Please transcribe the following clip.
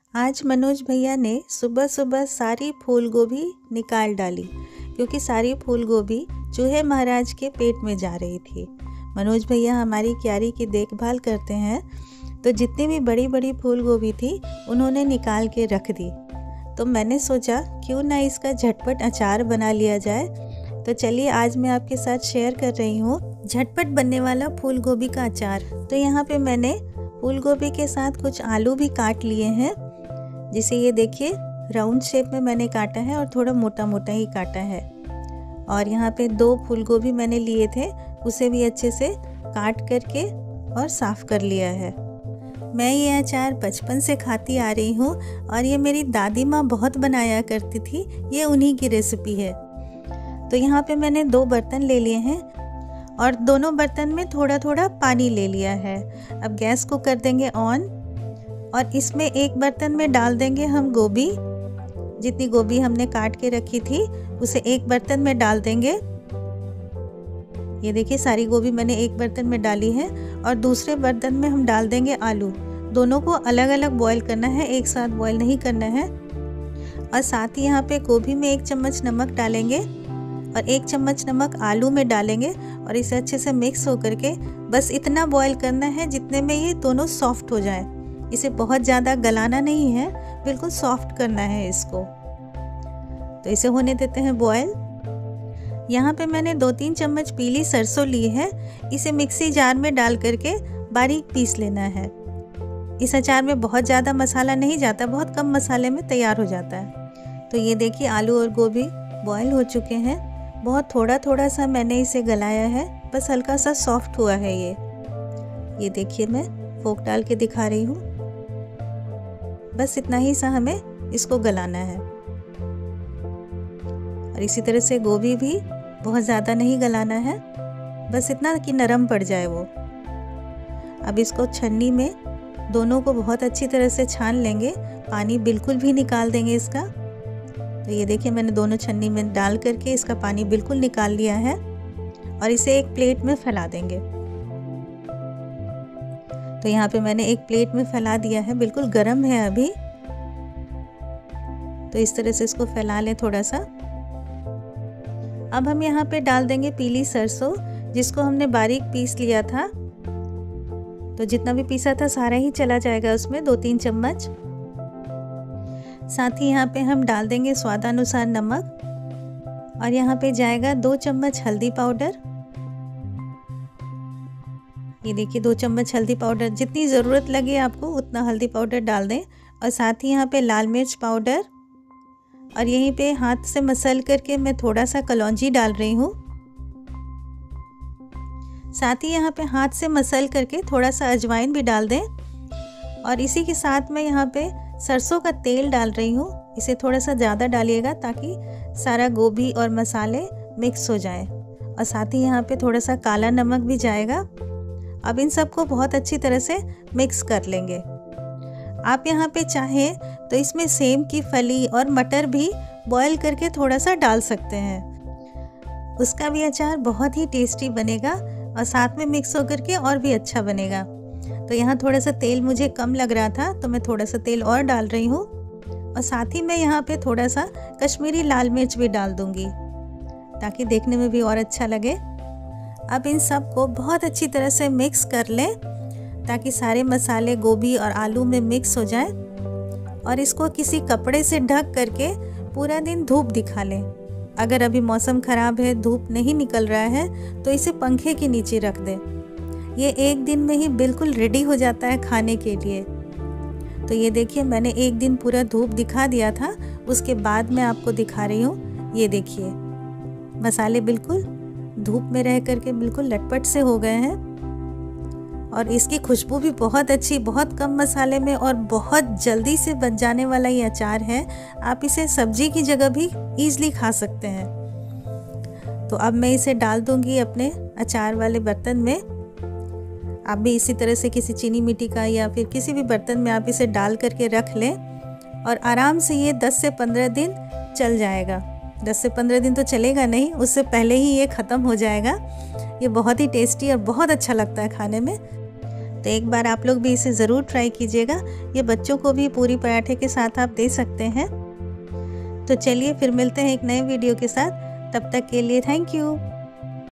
आज मनोज भैया ने सुबह सुबह सारी फूल गोभी निकाल डाली क्योंकि सारी फूल गोभी चूहे महाराज के पेट में जा रही थी। मनोज भैया हमारी क्यारी की देखभाल करते हैं, तो जितनी भी बड़ी बड़ी फूल गोभी थी उन्होंने निकाल के रख दी। तो मैंने सोचा क्यों ना इसका झटपट अचार बना लिया जाए। तो चलिए आज मैं आपके साथ शेयर कर रही हूँ झटपट बनने वाला फूल गोभी का अचार। तो यहाँ पे मैंने फूल गोभी के साथ कुछ आलू भी काट लिए हैं, जिसे ये देखिए राउंड शेप में मैंने काटा है और थोड़ा मोटा मोटा ही काटा है। और यहाँ पे 2 फूल गोभी मैंने लिए थे, उसे भी अच्छे से काट करके और साफ़ कर लिया है। मैं ये अचार बचपन से खाती आ रही हूँ और ये मेरी दादी माँ बहुत बनाया करती थी, ये उन्हीं की रेसिपी है। तो यहाँ पे मैंने 2 बर्तन ले लिए हैं और दोनों बर्तन में थोड़ा थोड़ा पानी ले लिया है। अब गैस को कर देंगे ऑन और इसमें एक बर्तन में डाल देंगे हम गोभी। जितनी गोभी हमने काट के रखी थी उसे एक बर्तन में डाल देंगे। ये देखिए सारी गोभी मैंने एक बर्तन में डाली है और दूसरे बर्तन में हम डाल देंगे आलू। दोनों को अलग अलग बॉईल करना है, एक साथ बॉईल नहीं करना है। और साथ ही यहाँ पे गोभी में 1 चम्मच नमक डालेंगे और 1 चम्मच नमक आलू में डालेंगे और इसे अच्छे से मिक्स होकर के बस इतना बॉईल करना है जितने में ये दोनों सॉफ्ट हो जाए। इसे बहुत ज़्यादा गलाना नहीं है, बिल्कुल सॉफ्ट करना है इसको। तो इसे होने देते हैं बॉयल। यहाँ पे मैंने 2-3 चम्मच पीली सरसों ली है, इसे मिक्सी जार में डाल करके बारीक पीस लेना है। इस अचार में बहुत ज़्यादा मसाला नहीं जाता, बहुत कम मसाले में तैयार हो जाता है। तो ये देखिए आलू और गोभी बॉयल हो चुके हैं। बहुत थोड़ा थोड़ा सा मैंने इसे गलाया है, बस हल्का सा सॉफ्ट हुआ है ये देखिए मैं फोक डाल के दिखा रही हूँ। बस इतना ही सा हमें इसको गलाना है और इसी तरह से गोभी भी बहुत ज़्यादा नहीं गलाना है, बस इतना कि नरम पड़ जाए वो। अब इसको छन्नी में दोनों को बहुत अच्छी तरह से छान लेंगे, पानी बिल्कुल भी निकाल देंगे इसका। तो ये देखिए मैंने दोनों छन्नी में डाल करके इसका पानी बिल्कुल निकाल लिया है और इसे एक प्लेट में फैला देंगे। तो यहाँ पे मैंने एक प्लेट में फैला दिया है, बिल्कुल गर्म है अभी। तो इस तरह से इसको फैला लें थोड़ा सा। अब हम यहाँ पे डाल देंगे पीली सरसों, जिसको हमने बारीक पीस लिया था। तो जितना भी पीसा था सारा ही चला जाएगा उसमें, 2-3 चम्मच। साथ ही यहाँ पे हम डाल देंगे स्वादानुसार नमक और यहाँ पे जाएगा 2 चम्मच हल्दी पाउडर। ये देखिए 2 चम्मच हल्दी पाउडर, जितनी ज़रूरत लगे आपको उतना हल्दी पाउडर डाल दें। और साथ ही यहाँ पे लाल मिर्च पाउडर और यहीं पे हाथ से मसल करके मैं थोड़ा सा कलौंजी डाल रही हूँ। साथ ही यहाँ पे हाथ से मसल करके थोड़ा सा अजवाइन भी डाल दें और इसी के साथ मैं यहाँ पे सरसों का तेल डाल रही हूँ। इसे थोड़ा सा ज़्यादा डालिएगा ताकि सारा गोभी और मसाले मिक्स हो जाए। और साथ ही यहाँ पे थोड़ा सा काला नमक भी जाएगा। अब इन सबको बहुत अच्छी तरह से मिक्स कर लेंगे। आप यहाँ पे चाहें तो इसमें सेम की फली और मटर भी बॉईल करके थोड़ा सा डाल सकते हैं, उसका भी अचार बहुत ही टेस्टी बनेगा और साथ में मिक्स होकर के और भी अच्छा बनेगा। तो यहाँ थोड़ा सा तेल मुझे कम लग रहा था तो मैं थोड़ा सा तेल और डाल रही हूँ और साथ ही मैं यहाँ पे थोड़ा सा कश्मीरी लाल मिर्च भी डाल दूँगी ताकि देखने में भी और अच्छा लगे। अब इन सब को बहुत अच्छी तरह से मिक्स कर लें ताकि सारे मसाले गोभी और आलू में मिक्स हो जाए और इसको किसी कपड़े से ढक करके पूरा दिन धूप दिखा लें। अगर अभी मौसम ख़राब है, धूप नहीं निकल रहा है, तो इसे पंखे के नीचे रख दें। ये 1 दिन में ही बिल्कुल रेडी हो जाता है खाने के लिए। तो ये देखिए मैंने 1 दिन पूरा धूप दिखा दिया था, उसके बाद मैं आपको दिखा रही हूँ। ये देखिए मसाले बिल्कुल धूप में रह करके बिल्कुल लटपट से हो गए हैं और इसकी खुशबू भी बहुत अच्छी, बहुत कम मसाले में और बहुत जल्दी से बन जाने वाला ये अचार है। आप इसे सब्जी की जगह भी ईज़िली खा सकते हैं। तो अब मैं इसे डाल दूंगी अपने अचार वाले बर्तन में। आप भी इसी तरह से किसी चीनी मिट्टी का या फिर किसी भी बर्तन में आप इसे डाल करके रख लें और आराम से ये 10 से 15 दिन चल जाएगा। 10 से 15 दिन तो चलेगा नहीं, उससे पहले ही ये ख़त्म हो जाएगा। ये बहुत ही टेस्टी और बहुत अच्छा लगता है खाने में। तो एक बार आप लोग भी इसे ज़रूर ट्राई कीजिएगा। ये बच्चों को भी पूरी पराठे के साथ आप दे सकते हैं। तो चलिए फिर मिलते हैं एक नए वीडियो के साथ। तब तक के लिए थैंक यू।